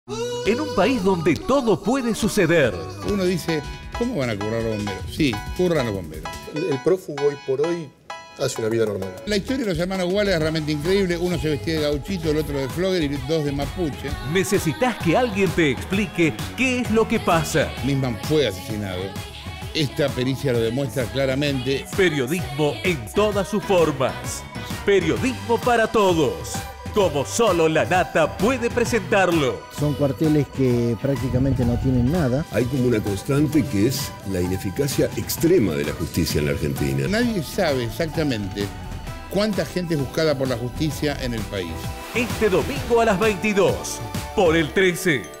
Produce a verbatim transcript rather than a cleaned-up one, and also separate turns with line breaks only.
En un país donde todo puede suceder.
Uno dice, ¿cómo van a currar los bomberos? Sí, curran los bomberos.
El, el prófugo hoy por hoy hace una vida normal.
La historia de los hermanos Wallace es realmente increíble. Uno se vestía de gauchito, el otro de flogger y dos de mapuche.
Necesitas que alguien te explique qué es lo que pasa.
Nisman fue asesinado. Esta pericia lo demuestra claramente.
Periodismo en todas sus formas. Periodismo para todos. Como solo La Nata puede presentarlo.
Son cuarteles que prácticamente no tienen nada.
Hay como una constante que es la ineficacia extrema de la justicia en la Argentina.
Nadie sabe exactamente cuánta gente es buscada por la justicia en el país.
Este domingo a las veintidós, por el trece.